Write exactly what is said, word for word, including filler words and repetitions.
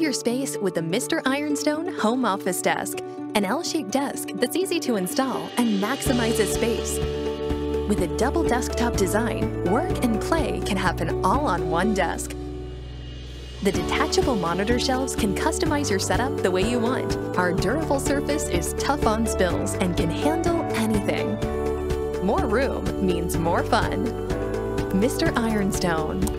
your space with the Mister Ironstone Home Office Desk, an L-shaped desk that's easy to install and maximizes space. With a double desktop design, work and play can happen all on one desk. The detachable monitor shelves can customize your setup the way you want. Our durable surface is tough on spills and can handle anything. More room means more fun. Mister Ironstone.